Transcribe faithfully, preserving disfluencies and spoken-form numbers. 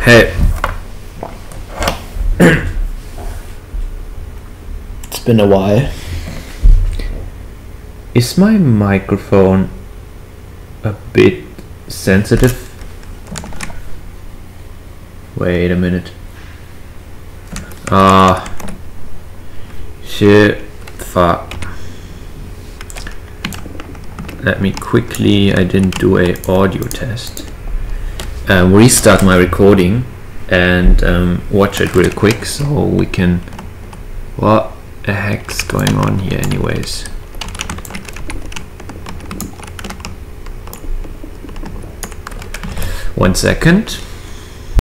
Hey. It's been a while. Is my microphone a bit sensitive? Wait a minute. Ah, uh, shit, fuck. Let me quickly, I didn't do a audio test. Um, restart my recording and um, watch it real quick so we can. What the heck's going on here, anyways? One second.